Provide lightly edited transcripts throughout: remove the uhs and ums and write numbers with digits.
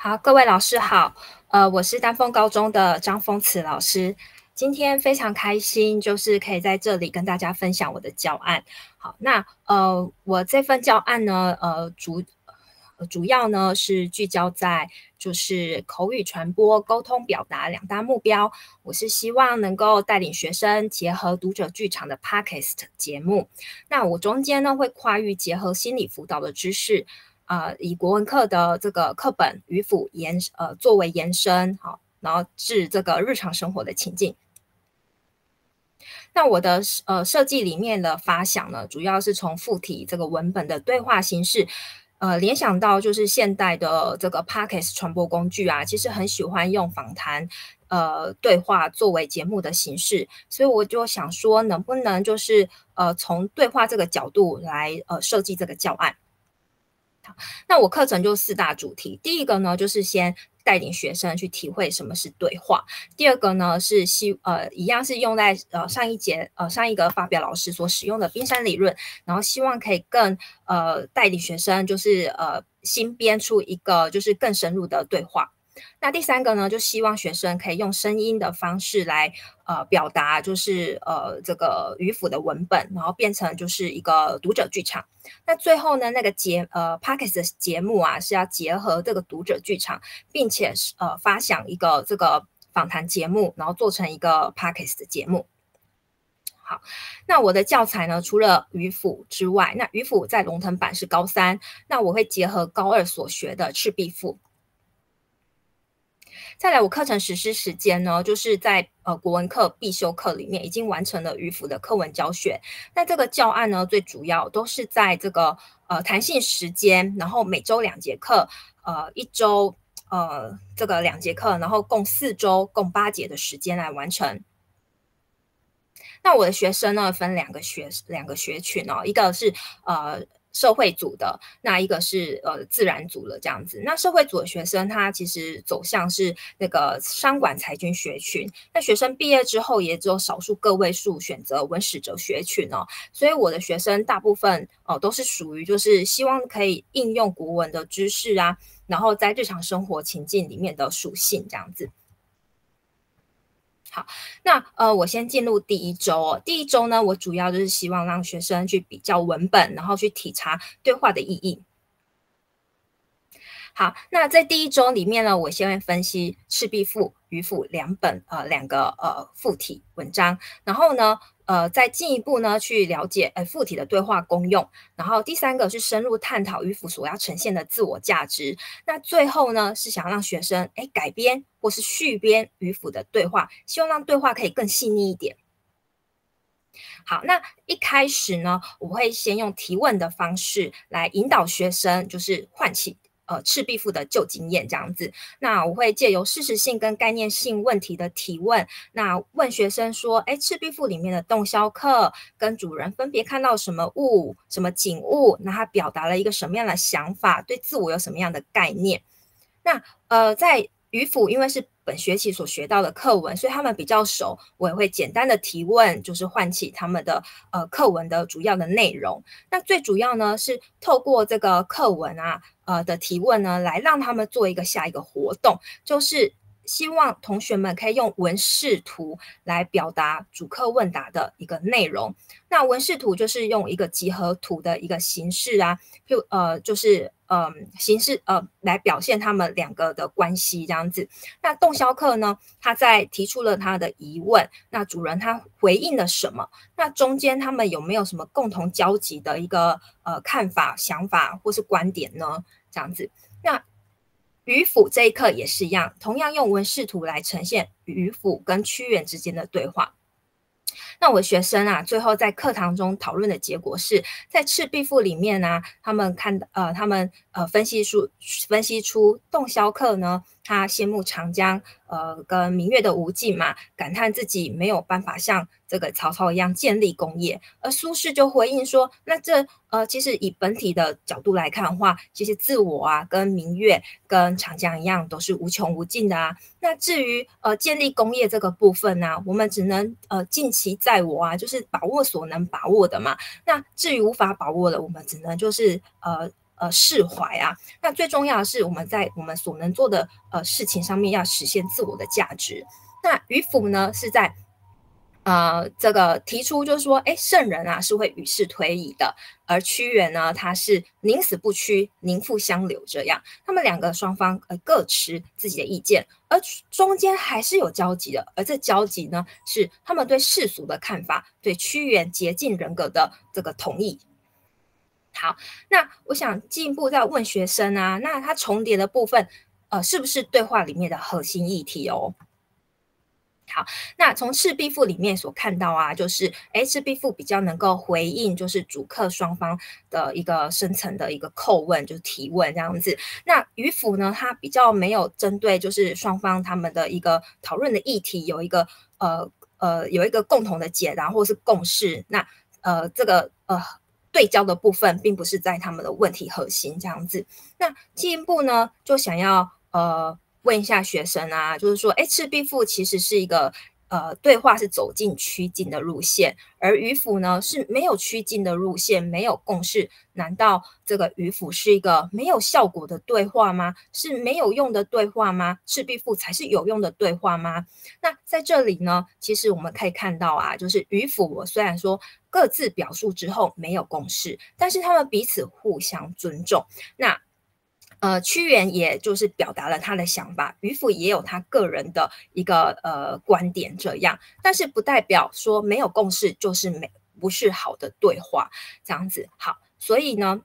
好，各位老师好，我是丹凤高中的张丰慈老师。今天非常开心，就是可以在这里跟大家分享我的教案。好，那我这份教案呢，主要呢是聚焦在就是口语传播、沟通表达两大目标。我是希望能够带领学生结合读者剧场的 Podcast 节目。那我中间呢会跨域结合心理辅导的知识。以国文课的这个课本语辅作为延伸，好，然后至这个日常生活的情境。那我的设计里面的发想呢，主要是从附体这个文本的对话形式，联想到就是现代的这个 Podcast 传播工具啊，其实很喜欢用访谈对话作为节目的形式，所以我就想说，能不能就是从对话这个角度来设计这个教案。那我课程就4大主题，第一个呢就是先带领学生去体会什么是对话，第二个呢是一样是用在上一个发表老师所使用的冰山理论，然后希望可以更带领学生就是新编出一个就是更深入的对话。那第3个呢，就希望学生可以用声音的方式来表达，就是这个语辅的文本，然后变成就是一个读者剧场。那最后呢，那个Podcast 的节目啊，是要结合这个读者剧场，并且发想一个这个访谈节目，然后做成一个 Podcast 的节目。好，那我的教材呢，除了语辅之外，那语辅在龙腾版是高3，那我会结合高2所学的赤壁赋。再来，我课程实施时间呢，就是在国文课必修课里面已经完成了语辅的课文教学。那这个教案呢，最主要都是在这个弹性时间，然后每周2节课，一周这个2节课，然后共4周，共8节的时间来完成。那我的学生呢，分两个学群哦，一个是社会组的，那一个是自然组的这样子。那社会组的学生，他其实走向是那个商管财经学群。那学生毕业之后，也只有少数个位数选择文史哲学群哦。所以我的学生大部分都是属于就是希望可以应用国文的知识啊，然后在日常生活情境里面的属性这样子。好，那我先进入第1周哦。第1周呢，我主要就是希望让学生去比较文本，然后去体察对话的意义。好，那在第1周里面呢，我先会分析《赤壁赋》、语辅两个附体文章，然后呢，再进一步呢去了解附体的对话功用，然后第3个是深入探讨语辅所要呈现的自我价值。那最后呢，是想让学生改编或是续编语辅的对话，希望让对话可以更细腻一点。好，那一开始呢，我会先用提问的方式来引导学生，就是唤起赤壁赋的旧经验这样子。那我会借由事实性跟概念性问题的提问，那问学生说，赤壁赋里面的洞箫客跟主人分别看到什么物、什么景物，那他表达了一个什么样的想法，对自我有什么样的概念。那在语辅因为是本学期所学到的课文，所以他们比较熟，我也会简单的提问，就是唤起他们的课文的主要的内容。那最主要呢是透过这个课文的提问呢，来让他们做下一个活动，就是希望同学们可以用文视图来表达主课问答的一个内容。那文视图就是用一个集合图的一个形式啊，就是形式来表现他们两个的关系这样子。那洞箫客呢，他在提出了他的疑问，那主人他回应了什么？那中间他们有没有什么共同交集的一个看法、想法或是观点呢？这样子。那语辅这一课也是一样，同样用文视图来呈现语辅跟屈原之间的对话。那我的学生最后在课堂中讨论的结果是，在《赤壁赋》里面他们分析出洞箫客呢，他羡慕长江跟明月的无尽嘛，感叹自己没有办法像这个曹操一样建立功业，而苏轼就回应说，那其实以本体的角度来看的话，其实自我跟明月跟长江一样都是无穷无尽的啊。那至于建立功业这个部分我们只能尽其在我就是把握所能把握的嘛。那至于无法把握的，我们只能就是释怀啊。那最重要的是我们在我们所能做的事情上面要实现自我的价值。那迂腐呢是在这个提出就是说，圣人啊是会与世推移的，而屈原呢，他是宁死不屈，宁复相留这样。他们两个双方各持自己的意见，而中间还是有交集的。而这交集呢，是他们对世俗的看法，对屈原洁净人格的这个同意。好，那我想进一步再问学生啊，那它重叠的部分，是不是对话里面的核心议题哦？好，那从《赤壁赋》里面所看到啊，就是《赤壁赋》比较能够回应，就是主客双方的一个深层的一个叩问，就是提问这样子。那渔府呢，它比较没有针对就是双方他们的一个讨论的议题有一个有一个共同的解答或是共识。那这个对焦的部分并不是在他们的问题核心这样子。那进一步呢，就想要问一下学生啊，就是说，赤壁赋其实是一个对话是走进趋近的路线，而渔府呢是没有趋近的路线，没有共识。难道这个渔府是一个没有效果的对话吗？是没有用的对话吗？赤壁赋才是有用的对话吗？那在这里呢，其实我们可以看到啊，就是渔府我虽然说各自表述之后没有共识，但是他们彼此互相尊重。那屈原也就是表达了他的想法，渔父也有他个人的一个观点这样，但是不代表说没有共识就是不是好的对话这样子。好，所以呢，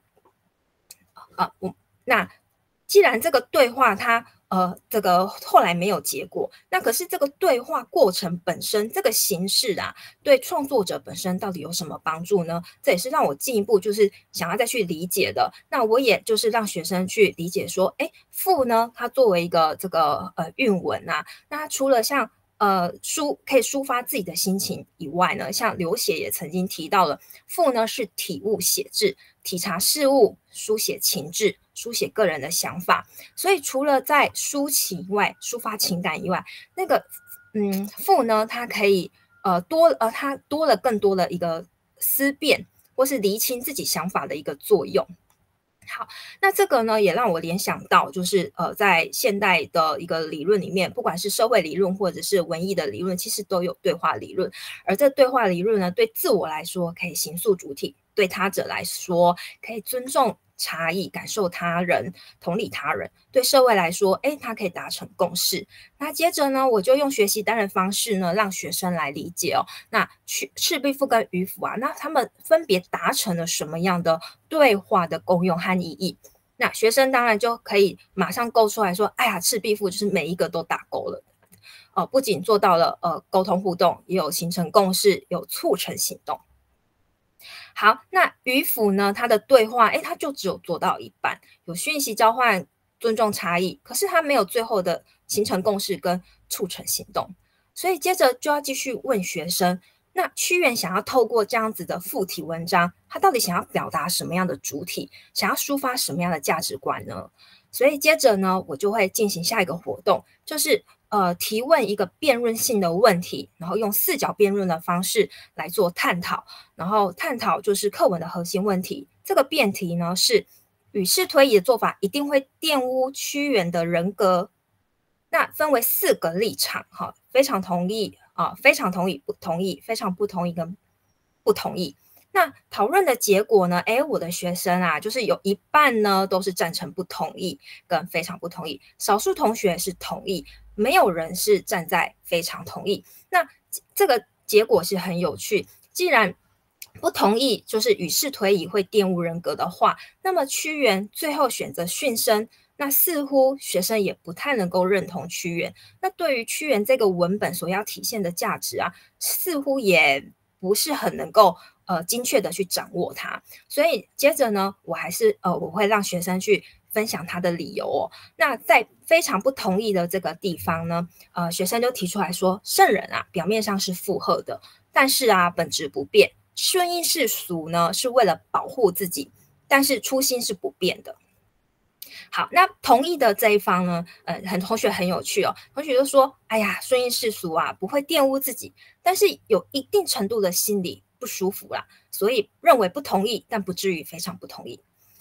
那既然这个对话它这个后来没有结果，那可是这个对话过程本身这个形式啊，对创作者本身到底有什么帮助呢？这也是让我进一步就是想要再去理解的。那我也就是让学生去理解说，赋呢，它作为一个这个韵文啊，那它除了像可以抒发自己的心情以外呢，像刘勰也曾经提到了，赋呢是体悟写志，体察事物，书写情志，书写个人的想法。所以除了在抒情以外，抒发情感以外，那个赋呢，它可以它多了更多的一个思辨或是厘清自己想法的一个作用。好，那这个呢，也让我联想到，就是在现代的一个理论里面，不管是社会理论或者是文艺的理论，其实都有对话理论。而这对话理论呢，对自我来说可以形塑主体，对他者来说可以尊重差异，感受他人，同理他人。对社会来说，它可以达成共识。那接着呢，我就用学习单人方式呢，让学生来理解哦。那赤壁赋跟渔父啊，那他们分别达成了什么样的对话的功用和意义？那学生当然就可以马上勾出来说，哎呀，赤壁赋就是每一个都打勾了。不仅做到了沟通互动，也有形成共识，有促成行动。好，那渔府呢？它的对话，它就只有做到一半，有讯息交换，尊重差异，可是它没有最后的形成共识跟促成行动。所以接着就要继续问学生，那屈原想要透过这样子的附体文章，他到底想要表达什么样的主体，想要抒发什么样的价值观呢？所以接着呢，我就会进行下一个活动，就是提问一个辩论性的问题，然后用四角辩论的方式来做探讨，然后探讨就是课文的核心问题。这个辩题呢是与世推移的做法一定会玷污屈原的人格。那分为4个立场，非常同意非常同意，不同意，非常不同意跟不同意。那讨论的结果呢？我的学生啊，就是有一半呢都是赞成不同意跟非常不同意，少数同学是同意，没有人是站在非常同意。那这个结果是很有趣，既然不同意就是与世推移会玷污人格的话，那么屈原最后选择殉身，那似乎学生也不太能够认同屈原。那对于屈原这个文本所要体现的价值啊，似乎也不是很能够精确的去掌握它。所以接着呢，我会让学生去分享他的理由哦。那在非常不同意的这个地方呢，学生就提出来说，圣人啊表面上是附和的，但是啊本质不变。顺应世俗呢是为了保护自己，但是初心是不变的。好，那同意的这一方呢，同学很有趣哦。同学就说：“哎呀，顺应世俗啊，不会玷污自己，但是有一定程度的心理不舒服啦，所以认为不同意，但不至于非常不同意。”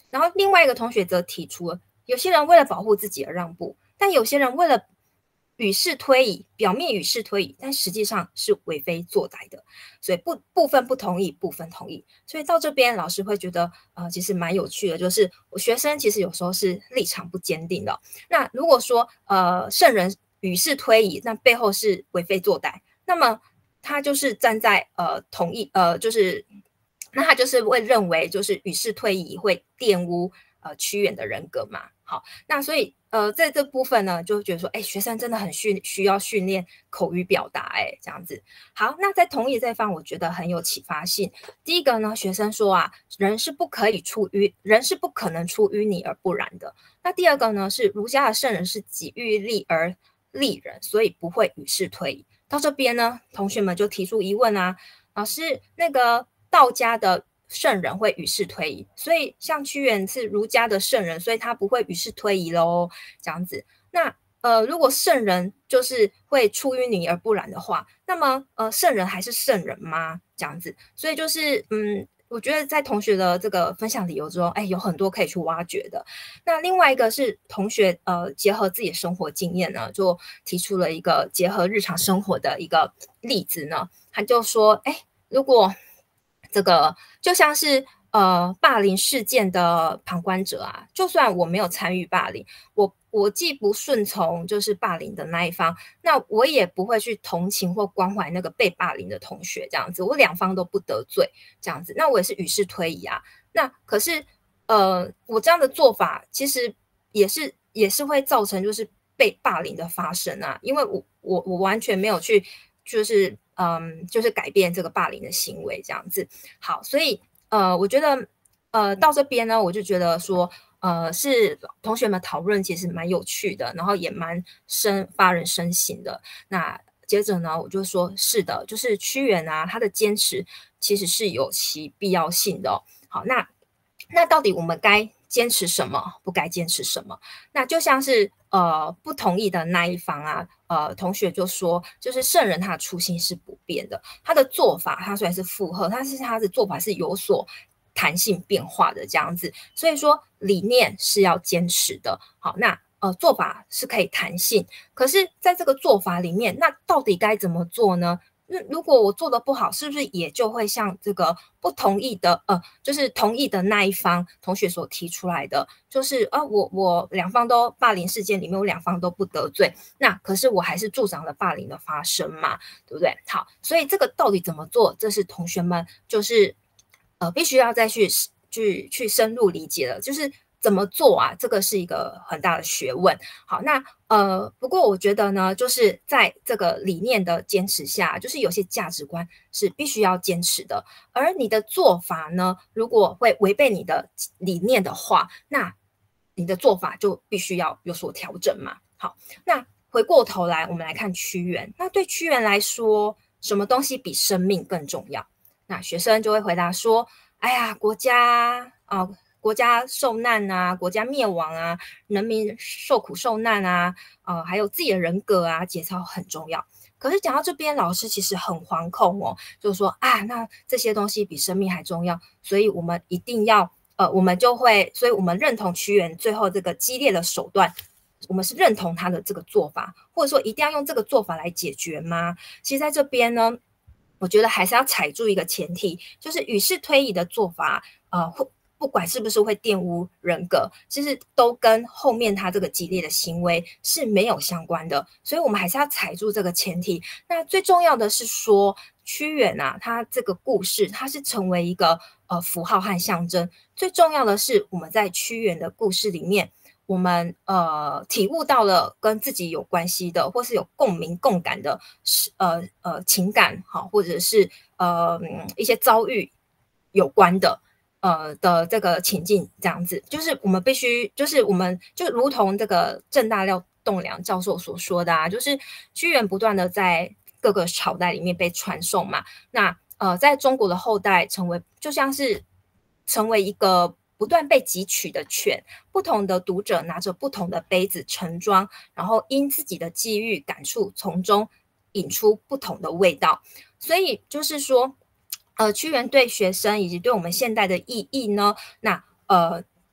然后另外一个同学则提出了，有些人为了保护自己而让步，但有些人为了与世推移，表面与世推移，但实际上是为非作歹的，所以部分不同意，部分同意。所以到这边，老师会觉得，其实蛮有趣的，就是我学生其实有时候是立场不坚定的。那如果说，圣人与世推移，那背后是为非作歹，那么他就是站在同意，那他就是会认为，就是与世推移会玷污屈原的人格嘛。好，那所以在这部分呢，就觉得说，学生真的很需要训练口语表达，这样子。好，那在同意这一方，我觉得很有启发性。第一个呢，学生说啊，人是不可能出淤泥而不染的。那第二个呢，是儒家的圣人是己欲立而立人，所以不会与世推移。到这边呢，同学们就提出疑问啊，老师，那个道家的圣人会与世推移，所以像屈原是儒家的圣人，所以他不会与世推移咯，这样子。那如果圣人就是会出淤泥而不染的话，那么圣人还是圣人吗？这样子，所以就是我觉得在同学的这个分享理由中，有很多可以去挖掘的。那另外一个是同学结合自己的生活经验呢，就提出了一个结合日常生活的一个例子呢，他就说，如果这个就像是霸凌事件的旁观者啊，就算我没有参与霸凌，我既不顺从就是霸凌的那一方，那我也不会去同情或关怀那个被霸凌的同学，这样子，我两方都不得罪，这样子，那我也是与世推移啊。那可是我这样的做法其实也是会造成就是被霸凌的发生啊，因为我完全没有去就是改变这个霸凌的行为这样子。好，所以我觉得到这边呢，我就觉得说是同学们讨论其实蛮有趣的，然后也蛮发人深省的。那接着呢，我就说是的，就是屈原啊，他的坚持其实是有其必要性的哦。好，那到底我们该坚持什么，不该坚持什么？那就像是不同意的那一方啊，同学就说，就是圣人他的初心是不变的，他的做法他虽然是附和，但是他的做法是有所弹性变化的这样子，所以说理念是要坚持的。好，那做法是可以弹性，可是在这个做法里面，那到底该怎么做呢？那如果我做的不好，是不是也就会像这个不同意的就是同意的那一方同学所提出来的，就是我两方都霸凌事件里面，我两方都不得罪，那可是我还是助长了霸凌的发生嘛，对不对？好，所以这个到底怎么做，这是同学们就是必须要再去深入理解了，就是怎么做啊？这个是一个很大的学问。好，那不过我觉得呢，就是在这个理念的坚持下，就是有些价值观是必须要坚持的，而你的做法呢，如果会违背你的理念的话，那你的做法就必须要有所调整嘛。好，那回过头来，我们来看屈原。那对屈原来说，什么东西比生命更重要？那学生就会回答说：“哎呀，国家受难啊，国家灭亡啊，人民受苦受难啊，还有自己的人格啊，节操很重要。可是讲到这边，老师其实很惶恐哦，就是说那这些东西比生命还重要，所以我们一定要所以我们认同屈原最后这个激烈的手段。”我们是认同他的这个做法，或者说一定要用这个做法来解决吗？其实在这边呢，我觉得还是要踩住一个前提，就是与世推移的做法，不管是不是会玷污人格，其实都跟后面他这个激烈的行为是没有相关的，所以我们还是要踩住这个前提。那最重要的是说，屈原啊，他这个故事，它是成为一个符号和象征。最重要的是，我们在屈原的故事里面，我们体悟到了跟自己有关系的，或是有共鸣共感的情感，好，或者是一些遭遇有关的的这个情境，这样子，就是我们必须，就是我们就如同这个郑大廖栋梁教授所说的啊，就是屈原不断的在各个朝代里面被传颂嘛，那在中国的后代就像是成为一个不断被汲取的泉，不同的读者拿着不同的杯子盛装，然后因自己的际遇感触，从中引出不同的味道。所以就是说，屈原对学生以及对我们现代的意义呢，那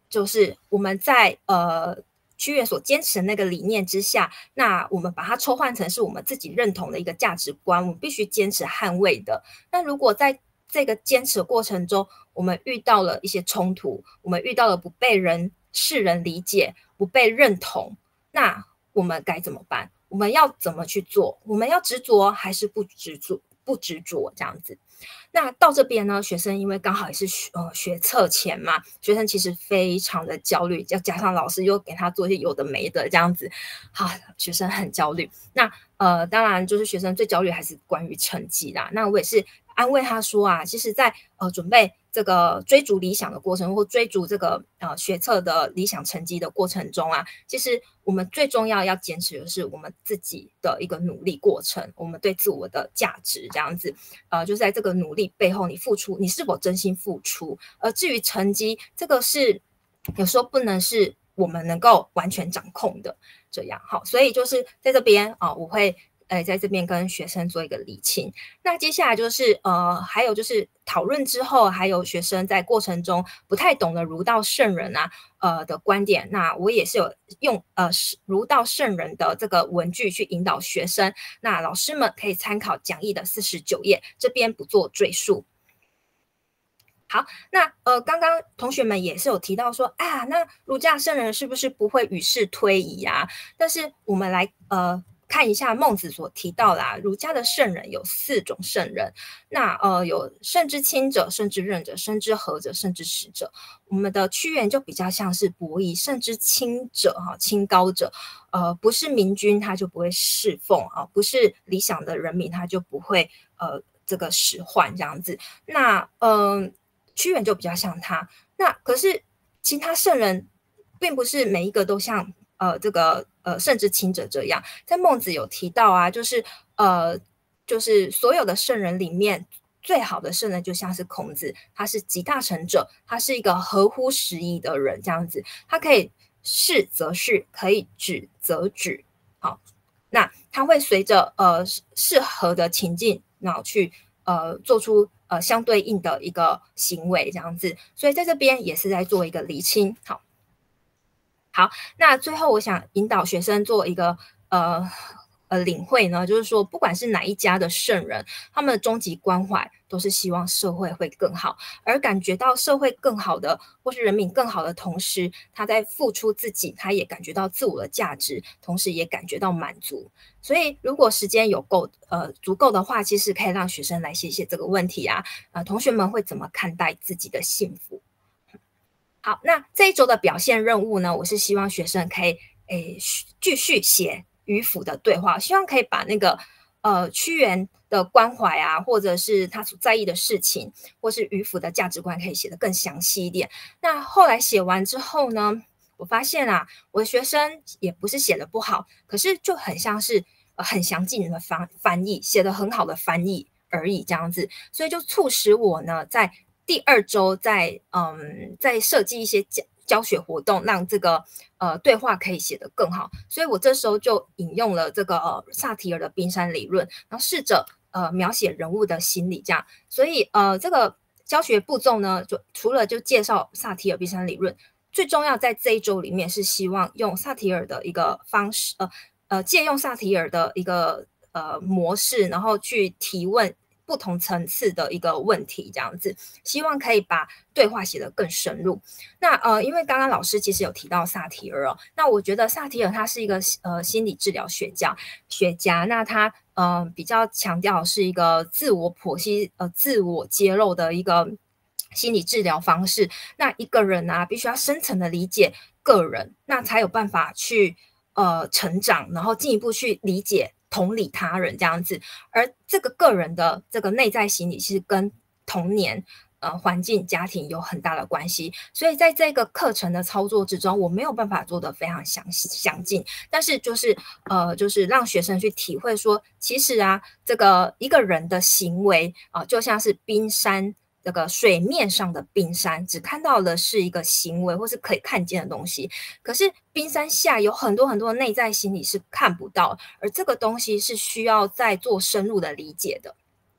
就是我们在屈原所坚持的那个理念之下，那我们把它抽换成是我们自己认同的一个价值观，我们必须坚持捍卫的。那如果在这个坚持的过程中，我们遇到了一些冲突，我们遇到了不被世人理解、不被认同，那我们该怎么办？我们要怎么去做？我们要执着还是不执着？不执着这样子。那到这边呢，学生因为刚好也是学测前嘛，学生其实非常的焦虑，要加上老师又给他做一些有的没的这样子，好，学生很焦虑。那当然就是学生最焦虑还是关于成绩啦。那我也是安慰他说啊，其实在准备这个追逐理想的过程，或追逐这个学测的理想成绩的过程中啊，其实我们最重要坚持的是我们自己的一个努力过程，我们对自我的价值这样子，就是在这个努力背后，你付出，你是否真心付出？至于成绩，这个是有时候不能是我们能够完全掌控的，这样好，所以就是在这边我会在这边跟学生做一个理清。那接下来就是还有就是讨论之后，还有学生在过程中不太懂得儒道圣人的观点，那我也是有用儒道圣人的这个文句去引导学生，那老师们可以参考讲义的49页，这边不做赘述。好，那刚刚同学们也是有提到说，那儒家圣人是不是不会与世推移啊？但是我们来看一下孟子所提到啦，儒家的圣人有4种圣人，那有圣之亲者、圣之任者、圣之和者、圣之实者。我们的屈原就比较像是伯夷，圣之亲者清高者，不是明君他就不会侍奉不是理想的人民他就不会这个使唤这样子。那屈原就比较像他，那可是其他圣人并不是每一个都像这个圣之亲者这样，在孟子有提到啊，就是所有的圣人里面最好的圣人就像是孔子，他是集大成者，他是一个合乎时宜的人这样子，他可以是则是，可以止则止，好，那他会随着适合的情境，然后去做出相对应的一个行为这样子，所以在这边也是在做一个厘清。好，那最后我想引导学生做一个领会呢，就是说不管是哪一家的圣人，他们的终极关怀都是希望社会会更好，而感觉到社会更好的或是人民更好的同时，他在付出自己，他也感觉到自我的价值，同时也感觉到满足。所以如果时间有足够的话，其实可以让学生来写写这个问题啊，同学们会怎么看待自己的幸福？好，那这一周的表现任务呢，我是希望学生可以继续写与辅的对话，希望可以把那个屈原的关怀啊，或者是他所在意的事情，或是与辅的价值观，可以写得更详细一点。那后来写完之后呢，我发现啊，我的学生也不是写的不好，可是就很像是很详尽的翻译，写得很好的翻译而已这样子，所以就促使我呢在第2周在设计一些教学活动，让这个对话可以写得更好。所以我这时候就引用了这个萨提尔的冰山理论，然后试着描写人物的心理这样。所以这个教学步骤呢，就除了就介绍萨提尔冰山理论，最重要在这一周里面是希望用萨提尔的一个方式，借用萨提尔的一个模式，然后去提问不同层次的一个问题，这样子，希望可以把对话写得更深入。那因为刚刚老师其实有提到萨提尔那我觉得萨提尔他是一个心理治疗学家，那他比较强调是一个自我剖析自我揭露的一个心理治疗方式。那一个人啊，必须要深层的理解个人，那才有办法去成长，然后进一步去理解同理他人这样子，而这个个人的这个内在心理其实跟童年环境家庭有很大的关系，所以在这个课程的操作之中，我没有办法做得非常详尽，但是就是让学生去体会说，其实啊，这个一个人的行为就像是冰山。这个水面上的冰山只看到的是一个行为或是可以看见的东西，可是冰山下有很多很多的内在心理是看不到，而这个东西是需要再做深入的理解的。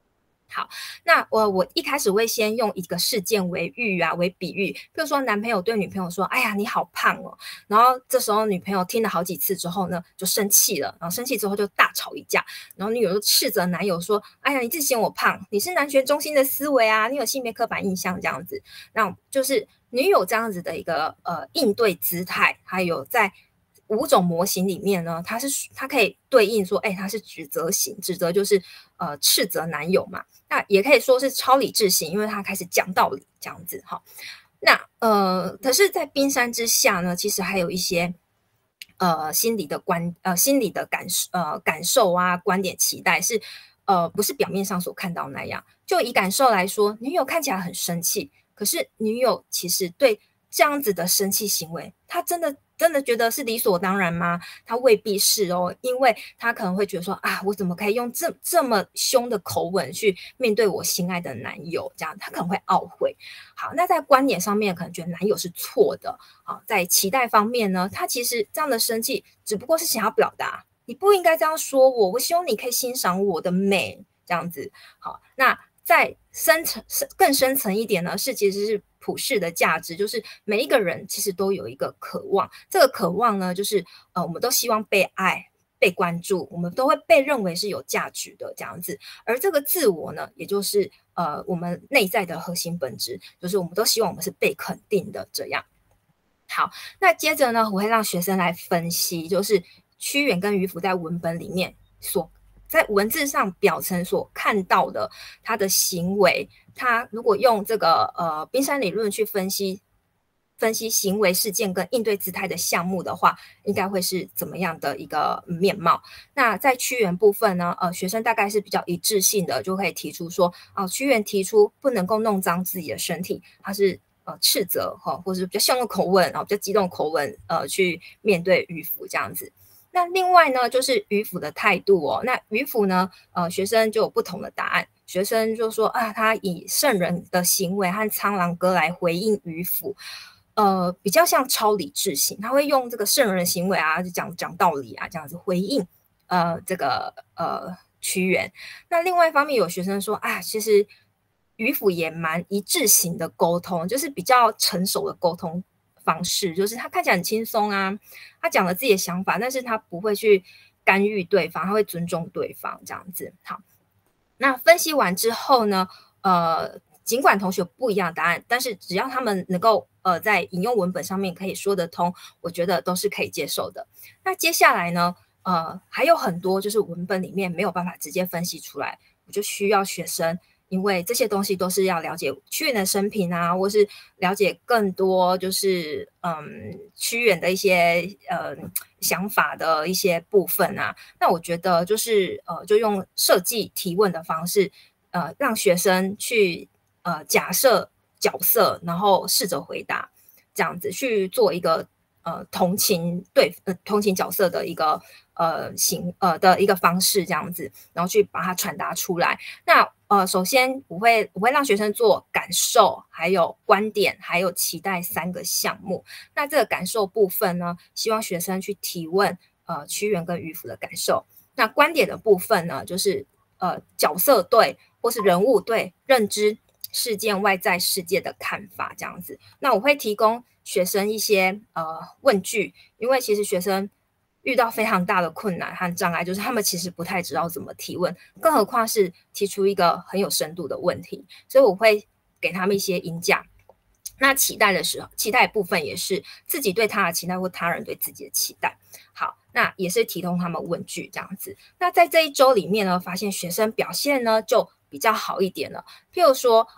好，那我一开始会先用一个事件为喻啊，为比喻，比如说男朋友对女朋友说：“哎呀，你好胖哦。”然后这时候女朋友听了好几次之后呢，就生气了，然后生气之后就大吵一架，然后女友就斥责男友说：“哎呀，你自己嫌我胖，你是男权中心的思维啊，你有性别刻板印象这样子。”那就是女友这样子的一个应对姿态，还有在5种模型里面呢，它可以对应说，它是指责型，指责就是斥责男友嘛。那也可以说是超理智型，因为他开始讲道理这样子哈。那可是，在冰山之下呢，其实还有一些心理的感受啊、观点、期待是不是表面上所看到那样。就以感受来说，女友看起来很生气，可是女友其实对这样子的生气行为，她真的觉得是理所当然吗？她未必是哦，因为她可能会觉得说啊，我怎么可以用这么凶的口吻去面对我心爱的男友？这样她可能会懊悔。好，那在观点上面可能觉得男友是错的。好，在期待方面呢，她其实这样的生气只不过是想要表达，你不应该这样说我，我希望你可以欣赏我的美，这样子。好，那在更深层一点呢，其实是普世的价值，就是每一个人其实都有一个渴望，这个渴望呢，就是我们都希望被爱、被关注，我们都会被认为是有价值的这样子。而这个自我呢，也就是我们内在的核心本质，就是我们都希望我们是被肯定的这样。好，那接着呢，我会让学生来分析，就是屈原跟渔父在文本里面在文字上表层所看到的他的行为，他如果用这个冰山理论去分析行为事件跟应对姿态的项目的话，应该会是怎么样的一个面貌？那在屈原部分呢，学生大概是比较一致性的，就可以提出说，屈原提出不能够弄脏自己的身体，他是斥责或者是比较凶的口吻，比较激动的口吻去面对渔夫这样子。那另外呢，就是渔夫的态度哦。那渔夫呢，学生就有不同的答案。学生就说啊，他以圣人的行为和苍狼歌来回应渔夫，比较像超理智型，他会用这个圣人的行为啊，就讲道理啊，这样子回应这个屈原。那另外一方面，有学生说啊，其实渔夫也蛮一致型的沟通，就是比较成熟的沟通方式，就是他看起来很轻松啊，他讲了自己的想法，但是他不会去干预对方，他会尊重对方这样子。好，那分析完之后呢，尽管同学有不一样的答案，但是只要他们能够在引用文本上面可以说得通，我觉得都是可以接受的。那接下来呢，还有很多就是文本里面没有办法直接分析出来，我就需要学生。因为这些东西都是要了解屈原的生平啊，或是了解更多就是屈原的一些想法的一些部分啊。那我觉得就是就用设计提问的方式，让学生去假设角色，然后试着回答，这样子去做一个同情角色的一个的一个方式，这样子，然后去把它传达出来。那首先我会让学生做感受，还有观点，还有期待3个项目。那这个感受部分呢，希望学生去提问屈原跟渔夫的感受。那观点的部分呢，就是角色对或是人物对认知事件外在世界的看法这样子。那我会提供学生一些问句，因为其实学生遇到非常大的困难和障碍，就是他们其实不太知道怎么提问，更何况是提出一个很有深度的问题，所以我会给他们一些引讲。那期待的部分也是自己对他的期待或他人对自己的期待。好，那也是提供他们问句这样子。那在这一周里面呢，发现学生表现呢就比较好一点了。譬如说，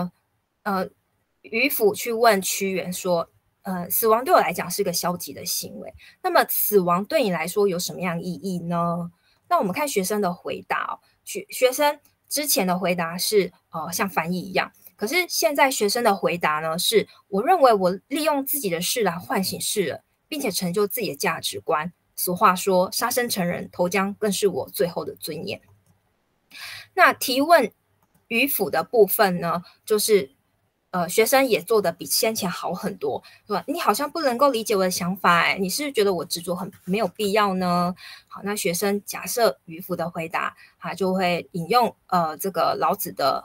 渔夫去问屈原说，死亡对我来讲是个消极的行为，那么死亡对你来说有什么样意义呢？那我们看学生的回答哦，学生之前的回答是像翻译一样，可是现在学生的回答呢是，我认为我利用自己的事来唤醒世人，并且成就自己的价值观。俗话说，杀身成仁，投江更是我最后的尊严。那提问渔夫的部分呢，就是学生也做得比先前好很多，是吧？你好像不能够理解我的想法，你是不是觉得我执着很没有必要呢？好，那学生假设渔夫的回答，他就会引用这个老子的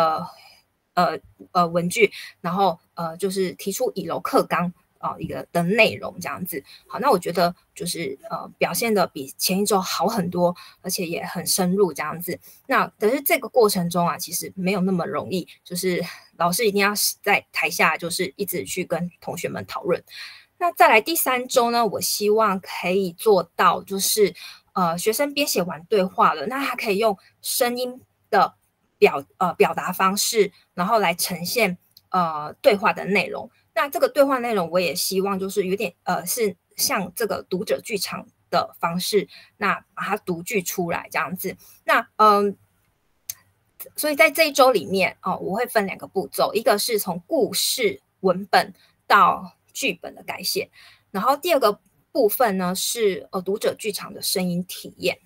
文句，然后就是提出以柔克刚一个的内容这样子。好，那我觉得就是表现的比前一周好很多，而且也很深入这样子。那可是这个过程中啊，其实没有那么容易，就是老师一定要在台下就是一直去跟同学们讨论。那再来第3周呢，我希望可以做到就是学生编写完对话了，那他可以用声音的表达方式，然后来呈现对话的内容。那这个对话内容，我也希望就是有点是像这个读者剧场的方式，那把它读剧出来这样子。那所以在这一周里面我会分2个步骤，一个是从故事文本到剧本的改写，然后第2个部分呢是读者剧场的声音体验。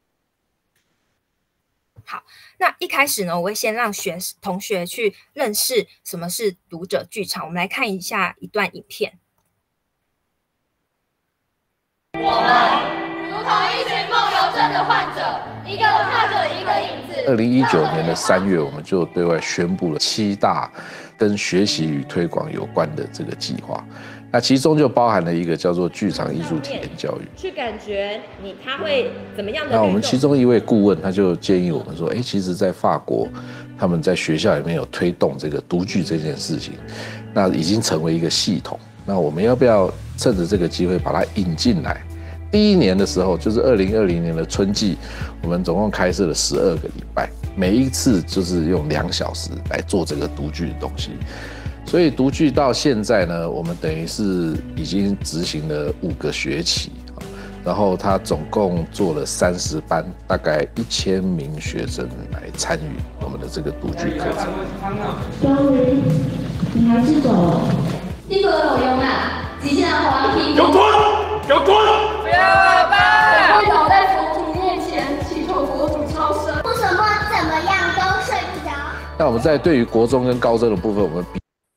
好，那一开始呢，我会先让同学去认识什么是读者剧场。我们来看一下一段影片。 我们如同一群梦游症的患者，一个踏着一个影子。 2019年的3月，我们就对外宣布了7大跟学习与推广有关的这个计划。那其中就包含了一个叫做剧场艺术体验教育， 去感觉他会怎么样的。 那我们其中一位顾问他就建议我们说，其实在法国，他们在学校里面有推动这个读剧这件事情，那已经成为一个系统。那我们要不要趁着这个机会把它引进来？第1年的时候，就是2020年的春季，我们总共开设了12个礼拜，每一次就是用2小时来做这个读剧的东西。所以读剧到现在呢，我们等于是已经执行了5个学期，然后他总共做了30班，大概1000名学生来参与我们的这个读剧课程。 终于，你还是走了。 你个有用啊！极限的黄皮。 有吞，有吞！ 不要了吧！跪倒在佛祖面前，祈求佛祖超生。 为什么怎么样都睡不着？ 那我们在对于国中跟高中的部分，我们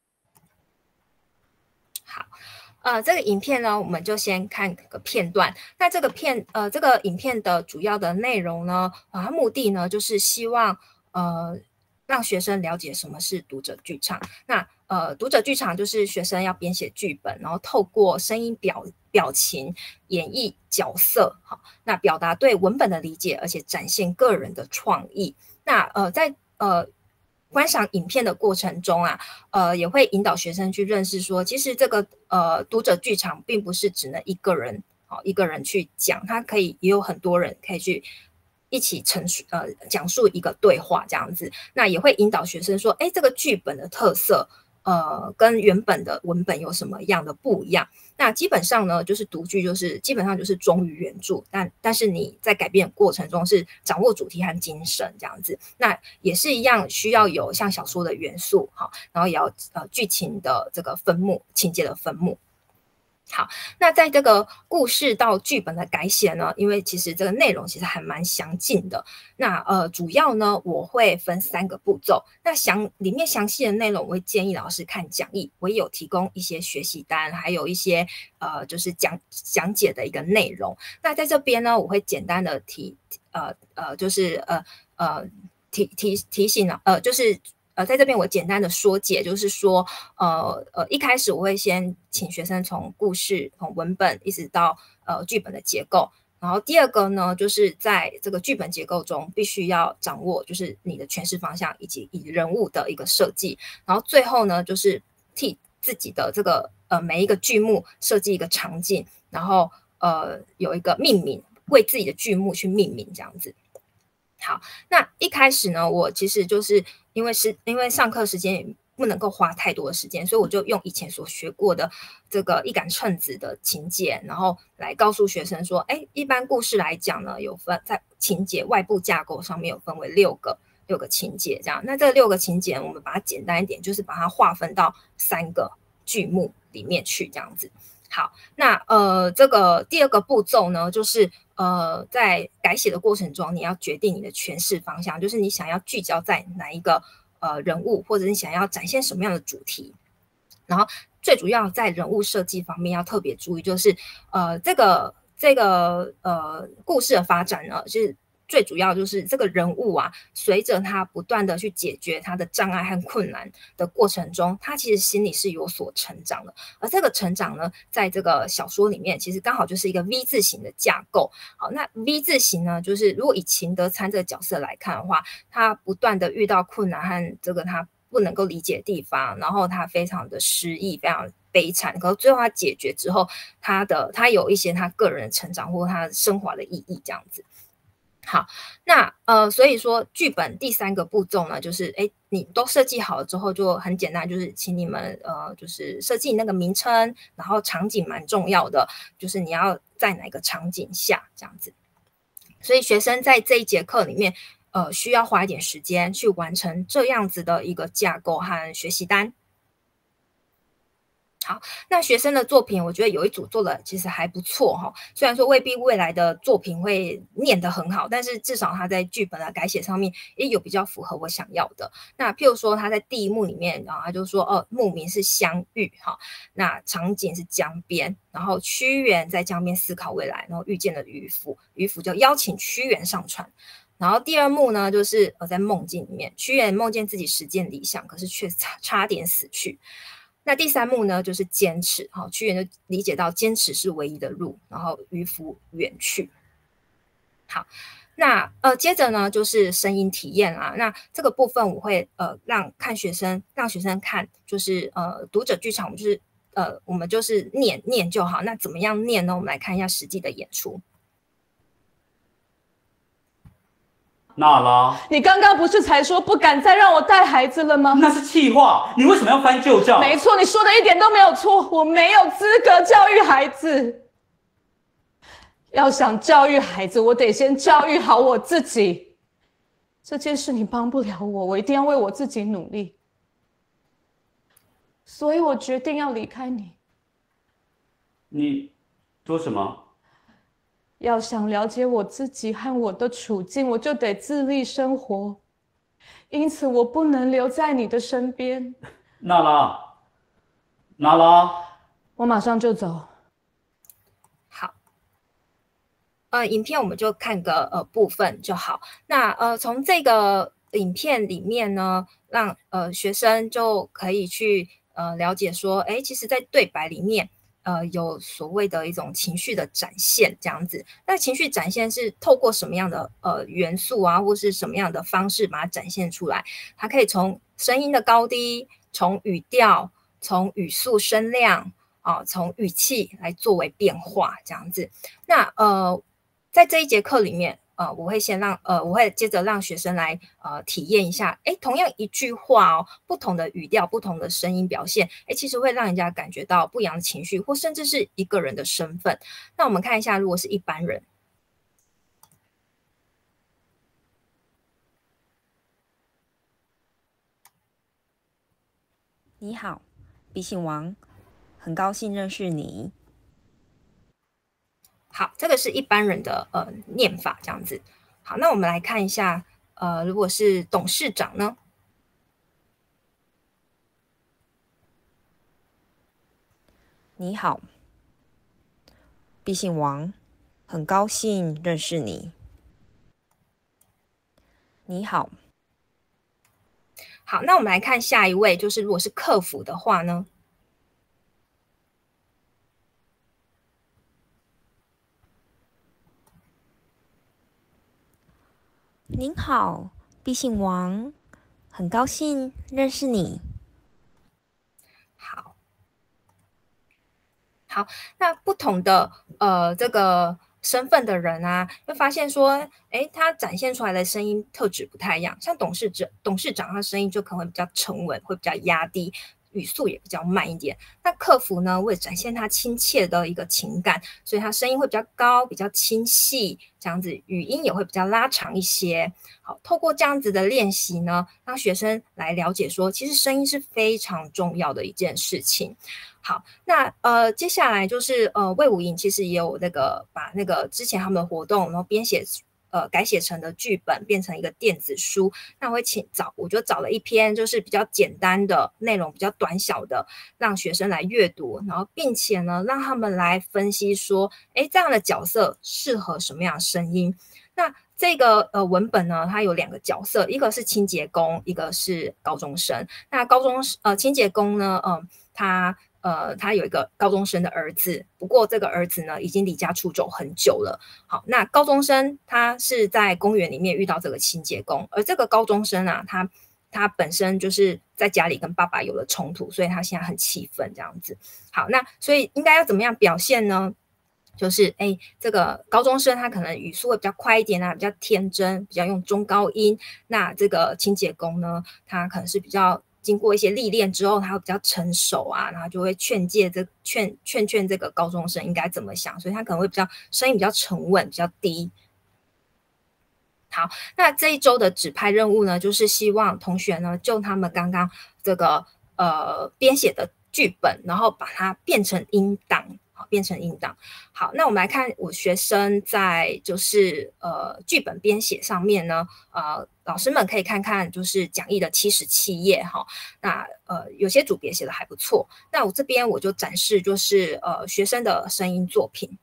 这个影片呢，我们就先看个片段。那这个影片的主要的内容呢，它目的呢就是希望让学生了解什么是读者剧场。那读者剧场就是学生要编写剧本，然后透过声音表情演绎角色，好，那表达对文本的理解，而且展现个人的创意。那在观赏影片的过程中啊，也会引导学生去认识说，其实这个读者剧场并不是只能一个人去讲，它可以也有很多人可以去一起讲述一个对话这样子。那也会引导学生说，这个剧本的特色跟原本的文本有什么样的不一样。那基本上呢，就是读剧就是基本上就是忠于原著，但是你在改编的过程中是掌握主题和精神这样子。那也是一样需要有像小说的元素，好，然后也要剧情的这个分幕，情节的分幕。好，那在这个故事到剧本的改写呢，因为其实这个内容其实还蛮详尽的。那主要呢，我会分3个步骤。那里面详细的内容，我会建议老师看讲义，我也有提供一些学习单，还有一些就是讲解的一个内容。那在这边呢，我会简单的提醒就是在这边我简单的说解，就是说一开始我会先请学生从故事、从文本一直到剧本的结构。然后第2个呢，就是在这个剧本结构中必须要掌握就是你的诠释方向以及人物的一个设计。然后最后呢，就是替自己的这个每一个剧目设计一个场景，然后有一个命名，为自己的剧目去命名这样子。好，那一开始呢，我其实就是因为上课时间也不能够花太多的时间，所以我就用以前所学过的这个一杆秤子的情节，然后来告诉学生说，一般故事来讲呢，有分在情节外部架构上面有分为6个情节这样。那这6个情节，我们把它简单一点，就是把它划分到3个剧目里面去这样子。好，那这个第2个步骤呢，就是在改写的过程中，你要决定你的诠释方向，就是你想要聚焦在哪一个人物，或者你想要展现什么样的主题。然后最主要在人物设计方面要特别注意，就是这个故事的发展呢，就是最主要就是这个人物啊，随着他不断的去解决他的障碍和困难的过程中，他其实心里是有所成长的。而这个成长呢，在这个小说里面，其实刚好就是一个 V 字形的架构。好，那 V 字形呢，就是如果以秦德参这个角色来看的话，他不断的遇到困难和这个他不能够理解的地方，然后他非常的失意，非常悲惨。可是最后他解决之后，他有一些他个人的成长或他升华的意义，这样子。好，那所以说剧本第3个步骤呢，就是你都设计好了之后，就很简单，就是请你们就是设计那个名称，然后场景蛮重要的，就是你要在哪个场景下这样子。所以学生在这一节课里面，需要花一点时间去完成这样子的一个架构和学习单。好，那学生的作品，我觉得有一组做的其实还不错哈。虽然说未必未来的作品会念得很好，但是至少他在剧本的改写上面也有比较符合我想要的。那譬如说他在第1幕里面，然后他就说幕名是相遇哈，那场景是江边，然后屈原在江边思考未来，然后遇见了渔夫，渔夫就邀请屈原上船。然后第2幕呢，就是在梦境里面，屈原梦见自己实践理想，可是却差点死去。那第3幕呢，就是坚持。好，屈原就理解到坚持是唯一的路，然后渔夫远去。好，那接着呢，就是声音体验啦。那这个部分我会让学生看，就是读者剧场，就是我们就是念就好。那怎么样念呢？我们来看一下实际的演出。 娜拉， 你刚刚不是才说不敢再让我带孩子了吗？ 那是气话，你为什么要翻旧账？ 没错，你说的一点都没有错，我没有资格教育孩子。要想教育孩子，我得先教育好我自己。这件事你帮不了我，我一定要为我自己努力。所以我决定要离开你。 你说什么？ 要想了解我自己和我的处境，我就得自立生活，因此我不能留在你的身边。 娜拉， 我马上就走。 好，影片我们就看个部分就好。那从这个影片里面呢，让学生就可以去了解说，其实在对白里面。有所谓的一种情绪的展现，这样子。那情绪展现是透过什么样的元素啊，或是什么样的方式把它展现出来？它可以从声音的高低，从语调，从语速声量啊，从语气来作为变化，这样子。那在这一节课里面。我会接着让学生来体验一下，同样一句话哦，不同的语调、不同的声音表现，其实会让人家感觉到不一样的情绪，或甚至是一个人的身份。那我们看一下，如果是一般人， 你好，笔姓王，很高兴认识你。 好，这个是一般人的念法，这样子。好，那我们来看一下，如果是董事长呢？ 你好，笔姓王，很高兴认识你。你好， 好，那我们来看下一位，就是如果是客服的话呢？ 您好，笔姓王，很高兴认识你。 好，那不同的这个身份的人啊，会发现说，他展现出来的声音特质不太一样。像董事长，他声音就可能会比较沉稳，会比较压低。语速也比较慢一点。那客服呢，为了展现他亲切的一个情感，所以他声音会比较高，比较清细，这样子语音也会比较拉长一些。好，透过这样子的练习呢，让学生来了解说，其实声音是非常重要的一件事情。好，那接下来就是魏武营其实也有把那个之前他们的活动，然后编写改写成的剧本变成一个电子书。那我就找了一篇就是比较简单的内容，比较短小的，让学生来阅读，然后并且呢让他们来分析说，这样的角色适合什么样的声音。那这个文本呢，它有2个角色，一个是清洁工，一个是高中生。那清洁工呢，他有一个高中生的儿子，不过这个儿子呢已经离家出走很久了。好，那高中生他是在公园里面遇到这个清洁工，而这个高中生啊，他本身就是在家里跟爸爸有了冲突，所以他现在很气愤这样子。好，那所以应该要怎么样表现呢？就是这个高中生他可能语速会比较快一点啊，比较天真，比较用中高音。那这个清洁工呢，他可能是比较经过一些历练之后，他会比较成熟啊，然后就会劝这个高中生应该怎么想，所以他可能会声音比较沉稳，比较低。好，那这一周的指派任务呢，就是希望同学呢就他们刚刚这个编写的剧本，然后把它变成音档。好，那我们来看我学生在就是剧本编写上面呢，老师们可以看看就是讲义的77页哈。那有些组别写的还不错。那我这边我就展示就是学生的声音作品。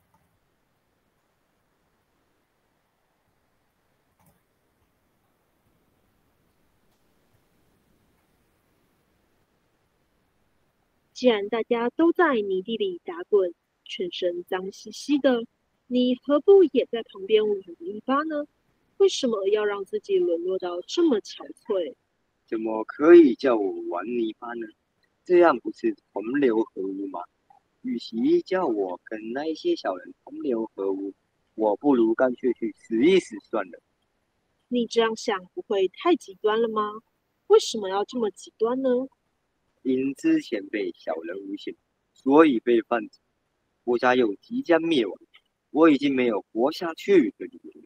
既然大家都在泥地里打滚，全身脏兮兮的，你何不也在旁边玩泥巴呢？为什么要让自己沦落到这么憔悴？ 怎么可以叫我玩泥巴呢？这样不是同流合污吗？与其叫我跟那些小人同流合污，我不如干脆去死一死算了。 你这样想不会太极端了吗？为什么要这么极端呢？ 因之前被小人诬陷，所以被犯罪。国家又即将灭亡，我已经没有活下去的理由。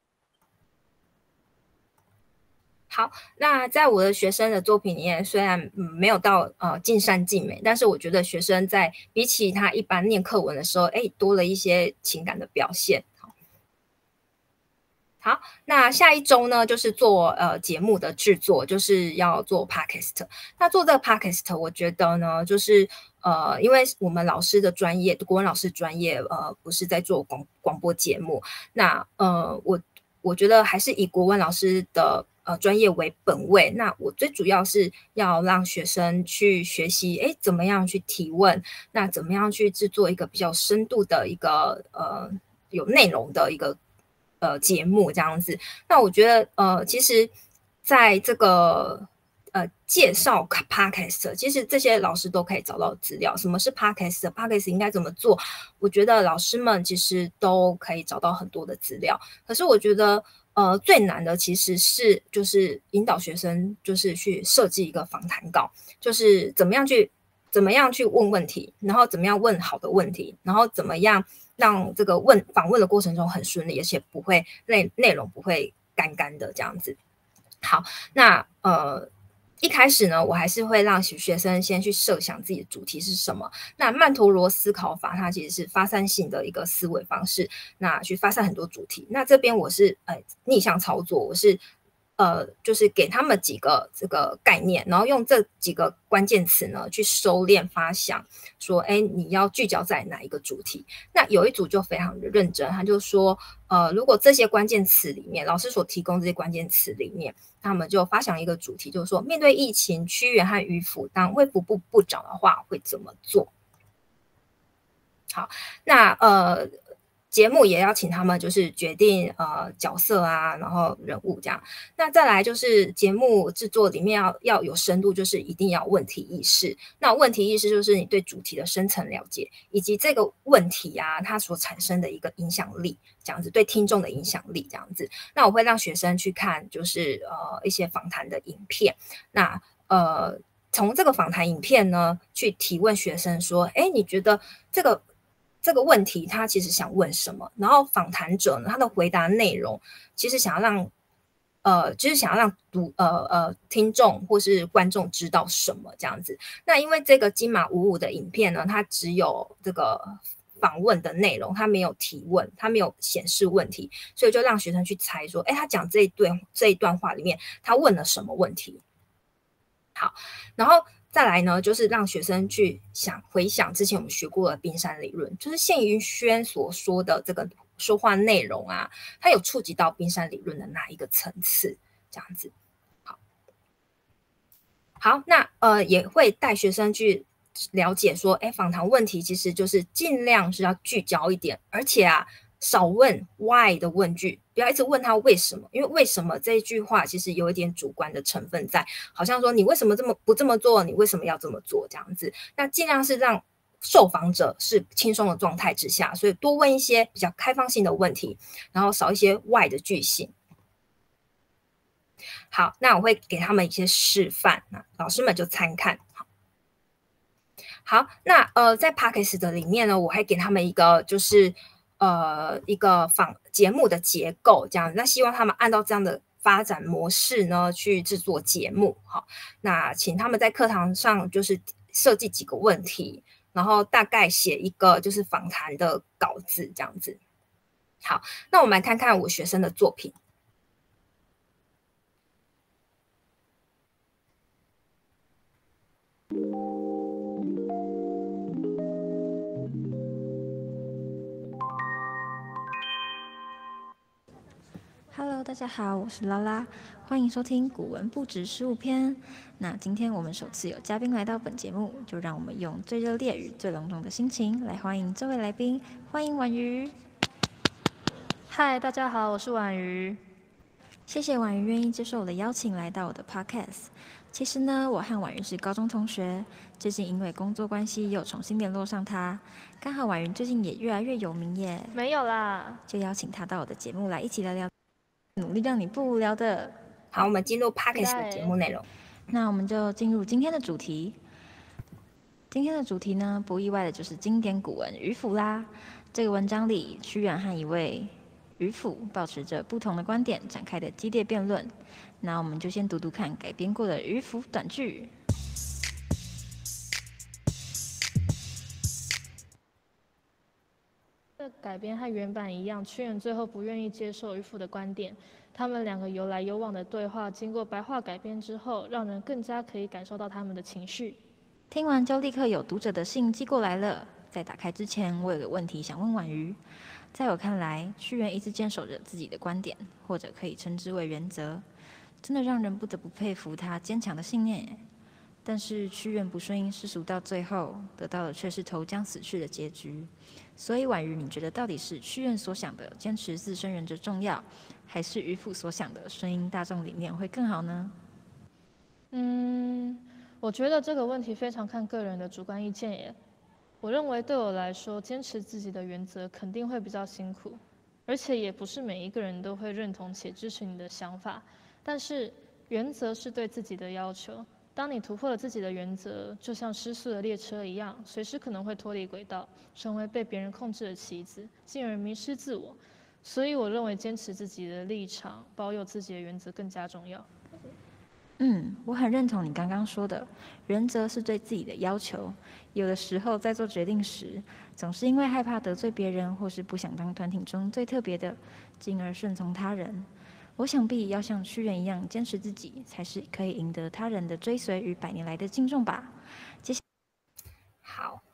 好，那在我的学生的作品里面，虽然没有到尽善尽美，但是我觉得学生在比起他一般念课文的时候，多了一些情感的表现。好，那下一周呢，就是做节目的制作，就是要做 podcast。那做这个 podcast， 我觉得呢，就是因为我们老师的专业，国文老师专业，不是在做广播节目。那我觉得还是以国文老师的专业为本位。那我最主要是要让学生去学习，怎么样去提问，那怎么样去制作一个比较深度的一个有内容的一个节目这样子。那我觉得其实在这个介绍 podcast， 其实这些老师都可以找到资料。什么是 podcast 应该怎么做，我觉得老师们其实都可以找到很多的资料。可是我觉得最难的其实是就是引导学生就是去设计一个访谈稿，就是怎么样去问问题，然后怎么样问好的问题，然后怎么样让这个访问的过程中很顺利，而且不会内容不会干的这样子。好，那一开始呢，我还是会让学生先去设想自己的主题是什么。那曼陀罗思考法它其实是发散性的一个思维方式，那去发散很多主题。那这边我是逆向操作，我是就是给他们几个这个概念，然后用这几个关键词呢去收敛发想，说你要聚焦在哪一个主题。那有一组就非常的认真，他就说如果这些关键词里面，老师所提供这些关键词里面，他们就发想一个主题，就是说面对疫情，区员和渔府当卫福部部长的话会怎么做。好，那节目也要请他们就是决定角色啊，然后人物这样。那再来就是节目制作里面要有深度，就是一定要问题意识。那问题意识就是你对主题的深层了解，以及这个问题啊它所产生的一个影响力，这样子对听众的影响力这样子。那我会让学生去看就是一些访谈的影片，那从这个访谈影片呢去提问学生说，你觉得这个问题他其实想问什么，然后访谈者呢他的回答内容其实想要让听众或是观众知道什么这样子。那因为这个金马55的影片呢，它只有这个访问的内容，他没有提问，他没有显示问题，所以就让学生去猜说，他讲这一段话里面，他问了什么问题？好，然后再来呢，就是让学生去回想之前我们学过的冰山理论，就是谢云轩所说的这个说话内容啊，它有触及到冰山理论的哪一个层次？这样子。好，那也会带学生去了解说，访谈问题其实就是尽量是要聚焦一点，而且啊，少问 why 的问句，不要一直问他为什么，因为为什么这一句话其实有一点主观的成分在，好像说你为什么不这么做，你为什么要这么做这样子。那尽量是让受访者是轻松的状态之下，所以多问一些比较开放性的问题，然后少一些 why 的句型。好，那我会给他们一些示范，那老师们就参看。好，那在 Podcast 的里面呢，我还给他们一个就是一个节目的结构这样，那希望他们按照这样的发展模式呢去制作节目。好，那请他们在课堂上就是设计几个问题，然后大概写一个就是访谈的稿子这样子。好，那我们来看看我学生的作品。 Hello， 大家好，我是拉拉，欢迎收听古文不值15篇。那今天我们首次有嘉宾来到本节目，就让我们用最热烈与最隆重的心情来欢迎这位来宾，欢迎婉瑜。 嗨，大家好，我是婉瑜。 谢谢婉瑜愿意接受我的邀请来到我的 podcast。其实呢，我和婉瑜是高中同学，最近因为工作关系又重新联络上她。刚好婉瑜最近也越来越有名耶。 没有啦， 就邀请她到我的节目来一起聊聊，努力让你不无聊的。 好，我们进入 Podcast 的节目内容。 那我们就进入今天的主题。今天的主题呢，不意外的就是经典古文《渔父》啦。这个文章里，屈原和一位渔父抱持着不同的观点展开的激烈辩论。那我们就先读读看改编过的渔父短句。 这改编和原版一样，屈原最后不愿意接受渔父的观点。他们两个有来有往的对话，经过白话改编之后，让人更加可以感受到他们的情绪。 听完就立刻有读者的信寄过来了。在打开之前，我有个问题想问婉瑜。在我看来，屈原一直坚守着自己的观点，或者可以称之为原则，真的让人不得不佩服他坚强的信念耶。但是屈原不顺应世俗，到最后得到的却是投江死去的结局。所以婉瑜，你觉得到底是屈原所想的坚持自身原则重要，还是渔父所想的顺应大众理念会更好呢？ 我觉得这个问题非常看个人的主观意见耶。我认为对我来说，坚持自己的原则肯定会比较辛苦，而且也不是每一个人都会认同且支持你的想法。但是原则是对自己的要求，当你突破了自己的原则，就像失速的列车一样，随时可能会脱离轨道，成为被别人控制的棋子，进而迷失自我。所以我认为坚持自己的立场，保有自己的原则更加重要。 我很认同你刚刚说的，原则是对自己的要求。有的时候在做决定时，总是因为害怕得罪别人，或是不想当团体中最特别的，进而顺从他人。我想必要像屈原一样坚持自己，才是可以赢得他人的追随与100年来的敬重吧。 好，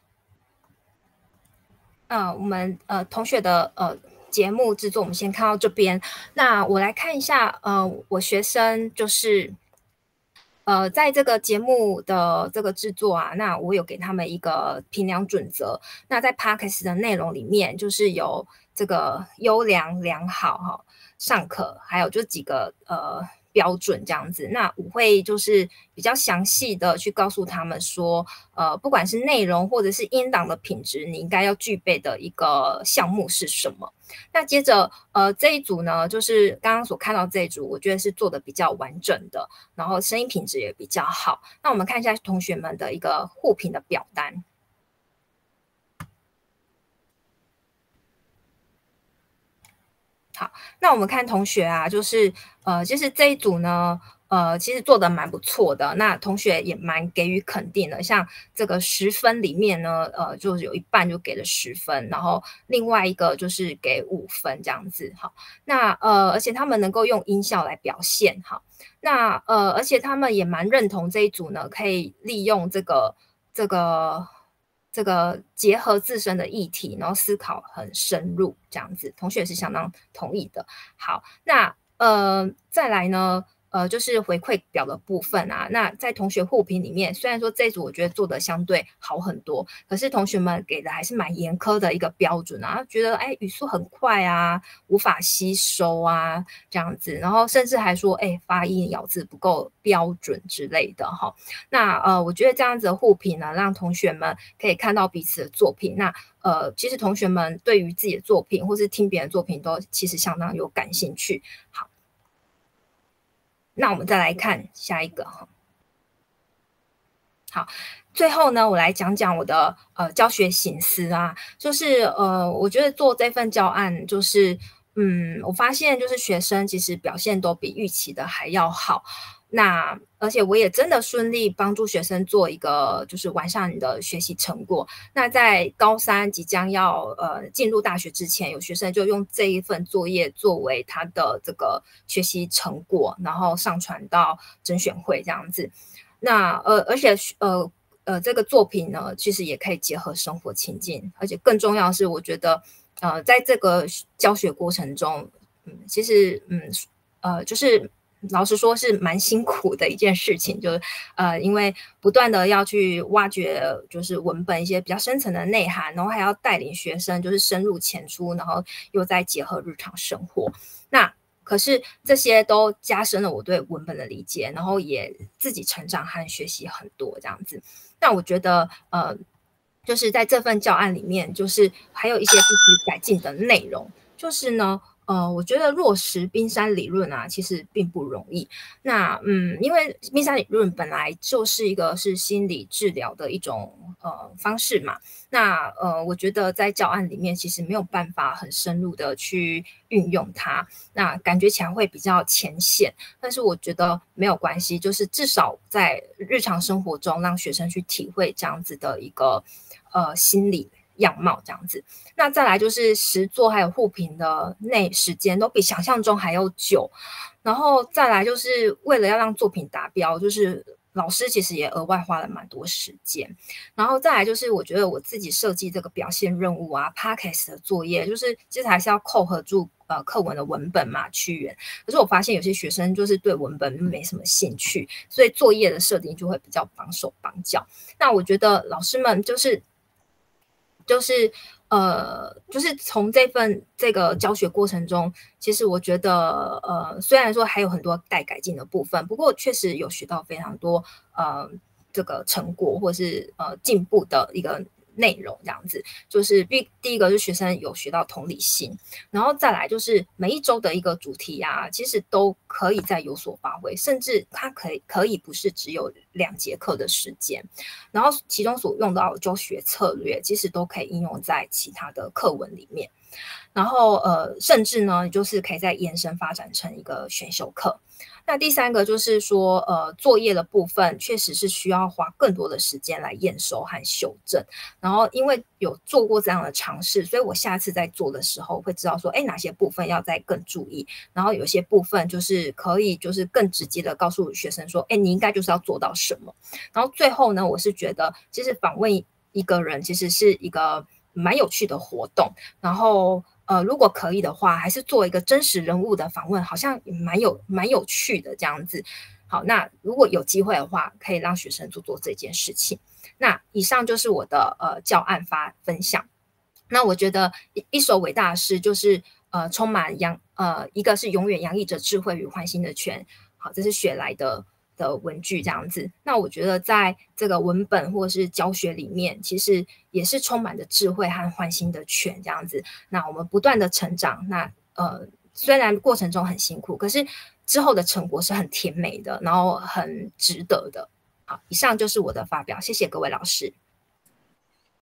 我们同学的节目制作，我们先看到这边。那我来看一下，我学生就是在这个节目的这个制作啊，那我有给他们一个评量准则。那在 Podcast 的内容里面，就是有这个优良、良好、尚可，还有就是几个标准这样子。那我会就是比较详细的去告诉他们说，不管是内容或者是音档的品质，你应该要具备的一个项目是什么。那接着这一组呢，就是刚刚所看到这一组，我觉得是做的比较完整的，然后声音品质也比较好。那我们看一下同学们的一个互评的表单。好，那我们看同学啊，就是这一组呢， 其实做的蛮不错的，那同学也蛮给予肯定的。像这个10分里面呢，就是有一半就给了10分，然后另外一个就是给5分这样子。好，那而且他们能够用音效来表现，好，那而且他们也蛮认同这一组呢，可以利用这个结合自身的议题，然后思考很深入这样子，同学也是相当同意的。好，那再来呢，就是回馈表的部分啊。那在同学互评里面，虽然说这一组我觉得做的相对好很多，可是同学们给的还是蛮严苛的一个标准啊，觉得语速很快啊，无法吸收啊这样子，然后甚至还说发音咬字不够标准之类的哈。那我觉得这样子的互评呢，让同学们可以看到彼此的作品。那其实同学们对于自己的作品或是听别人作品都其实相当有感兴趣。好，那我们再来看下一个哈。好，最后呢，我来讲讲我的教学心思啊，就是我觉得做这份教案，就是我发现就是学生其实表现都比预期的还要好。那而且我也真的顺利帮助学生做一个就是完善你的学习成果。那在高3即将要进入大学之前，有学生就用这一份作业作为他的这个学习成果，然后上传到甄选会这样子。那而且这个作品呢，其实也可以结合生活情境，而且更重要的是，我觉得在这个教学过程中，其实就是老实说是蛮辛苦的一件事情，就是因为不断的要去挖掘就是文本一些比较深层的内涵，然后还要带领学生就是深入浅出，然后又再结合日常生活。那可是这些都加深了我对文本的理解，然后也自己成长和学习很多这样子。那我觉得就是在这份教案里面，就是还有一些必须改进的内容，就是呢我觉得落实冰山理论啊，其实并不容易。那因为冰山理论本来就是一个是心理治疗的一种方式嘛。那我觉得在教案里面其实没有办法很深入的去运用它，那感觉起来会比较浅显。但是我觉得没有关系，就是至少在日常生活中让学生去体会这样子的一个心理样貌这样子。那再来就是实作还有互评的时间都比想象中还要久，然后再来就是为了要让作品达标，就是老师其实也额外花了蛮多时间。然后再来就是我觉得我自己设计这个表现任务啊 Podcast 的作业，就是其实还是要扣合住课文的文本嘛屈原。可是我发现有些学生就是对文本没什么兴趣，所以作业的设定就会比较绑手绑脚。那我觉得老师们就是从这个教学过程中，其实我觉得虽然说还有很多待改进的部分，不过确实有学到非常多这个成果或是进步的一个内容这样子。就是第一个是学生有学到同理心，然后再来就是每一周的一个主题啊，其实都可以再有所发挥，甚至它可以不是只有2节课的时间，然后其中所用到的教学策略其实都可以应用在其他的课文里面。然后甚至呢就是可以再延伸发展成一个选修课。那第3个就是说作业的部分确实是需要花更多的时间来验收和修正，然后因为有做过这样的尝试，所以我下次在做的时候会知道说哪些部分要再更注意，然后有些部分就是可以就是更直接的告诉学生说你应该就是要做到什么。然后最后呢，我是觉得其实访问一个人其实是一个蛮有趣的活动，然后如果可以的话，还是做一个真实人物的访问，好像蛮有趣的这样子。好，那如果有机会的话，可以让学生做这件事情。那以上就是我的教案分享。那我觉得一首伟大的诗就是充满一个是永远洋溢着智慧与欢欣的泉。好，这是雪莱的文句这样子。那我觉得在这个文本或是教学里面，其实也是充满着智慧和欢欣的泉这样子。那我们不断的成长，那虽然过程中很辛苦，可是之后的成果是很甜美的，然后很值得的。好，以上就是我的发表，谢谢各位老师。